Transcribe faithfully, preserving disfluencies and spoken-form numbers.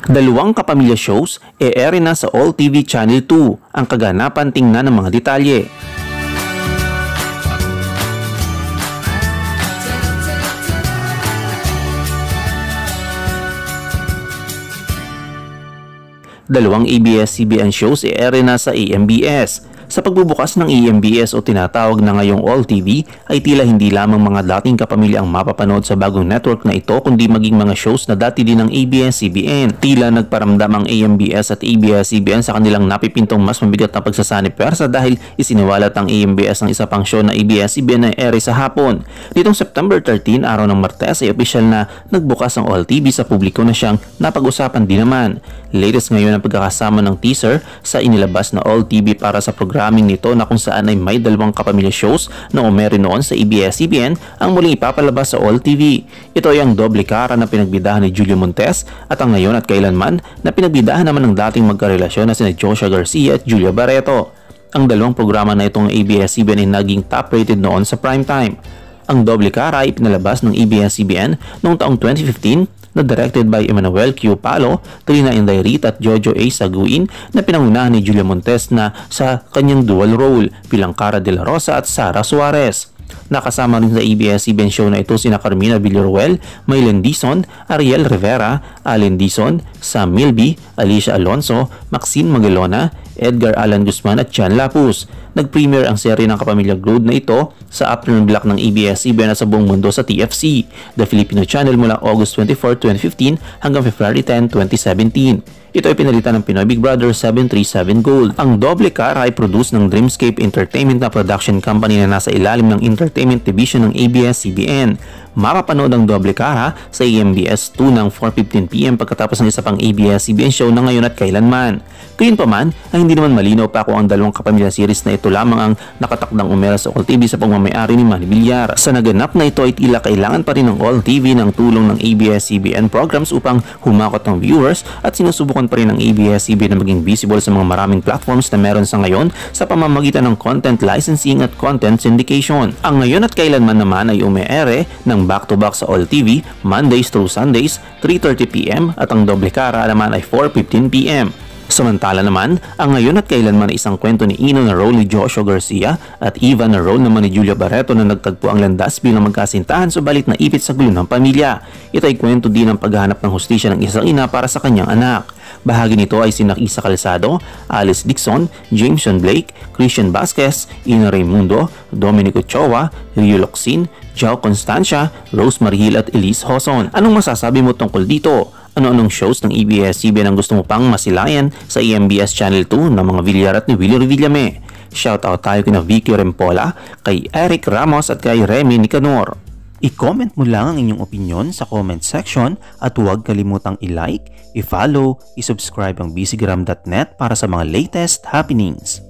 Dalawang kapamilya shows e-air na sa All T V Channel two. Ang kaganapan, tingnan ng mga detalye. Dalawang A B S C B N shows e-air na sa A M B S. Sa pagbubukas ng A M B S o tinatawag na ngayong All T V ay tila hindi lamang mga dating kapamilya ang mapapanood sa bagong network na ito kundi maging mga shows na dati din ng A B S C B N. Tila nagparamdam ang A M B S at A B S C B N sa kanilang napipintong mas mabigat na pagsasanib pwersa dahil isiniwalat ang A M B S ng isa pang show na A B S C B N na ere sa hapon. Nitong September thirteen, araw ng Martes, ay opisyal na nagbukas ang All T V sa publiko na siyang napag-usapan din naman. Latest ngayon ang pagkakasama ng teaser sa inilabas na All T V para sa programming nito na kung saan ay may dalawang kapamilya shows na umere noon sa A B S C B N ang muling ipapalabas sa All T V. Ito ay ang doble kara na pinagbidahan ni Julio Montes at ang ngayon at kailanman na pinagbidahan naman ng dating magkarelasyon na sina Joshua Garcia at Julia Barreto. Ang dalawang programa na itong A B S C B N ay naging top rated noon sa primetime. Ang doble kara ay pinalabas ng A B S C B N noong taong twenty fifteen na directed by Emmanuel Q. Palo, Trina Indairit at Jojo A. Saguin na pinangunahan ni Julia Montes na sa kanyang dual role bilang Cara de la Rosa at Sara Suarez. Nakasama rin sa A B S C B N show na ito sina Carmina Villaruel, Maylen Dizon, Ariel Rivera, Allen Dizon, Sam Milby, Alicia Alonso, Maxine Magalona, Edgar Alan Guzman at Jan Lapus. Nag-premiere ang serye ng Kapamilya Glued na ito sa afternoon block ng A B S C B N at sa buong mundo sa T F C, The Filipino Channel, mula August twenty-fourth, twenty fifteen hanggang February tenth, twenty seventeen. Ito ay pinalitan ng Pinoy Big Brother seven thirty-seven Gold. Ang doble kara ay produce ng Dreamscape Entertainment na production company na nasa ilalim ng Entertainment Division ng A B S C B N. Mapapanood ang doble kara sa A M B S two ng four fifteen p m pagkatapos ng isa pang A B S C B N show na ngayon at kailanman. Gayunpaman ay hindi naman malinaw pa kung ang dalawang kapamilya series na ito lamang ang nakatakdang umera sa All T V sa pagmamayari ni Manny Villar. Sa naganap na ito ay tila kailangan pa rin ng All T V ng tulong ng A B S C B N programs upang humakot ng viewers at sinusubukan pa rin ng A B S C B N na maging visible sa mga maraming platforms na meron sa ngayon sa pamamagitan ng content licensing at content syndication. Ang ngayon at kailanman naman ay ume-ere ng back-to-back sa All T V Mondays through Sundays three thirty p m at ang doble kara naman ay four fifteen p m Samantala naman, ang ngayon at kailanman ay isang kwento ni Ino na role ni Joshua Garcia at Eva na role naman ni Julia Barreto na nagtagpo ang landas bilang magkasintahan subalit naipit sa gulo ng pamilya. Ito ay kwento din ng paghahanap ng hustisya ng isang ina para sa kanyang anak. Bahagi nito ay sina Isa Calzado, Alice Dixon, Jameson Blake, Christian Vasquez, Ina Raimundo, Dominic Ochoa, Rio Locsin, Joao Constancia, Rose Marihil at Elise Hoson. Anong masasabi mo tungkol dito? Ano-anong shows ng A B S C B N ang gusto mo pang masilayan sa A M B S Channel two ng mga Villar at ni Willie Revillame? Shoutout tayo kina Vicky Rempola, kay Eric Ramos at kay Remy Nicanor. I-comment mo lang ang inyong opinion sa comment section at huwag kalimutang i-like, i-follow, i-subscribe ang bcgram dot net para sa mga latest happenings.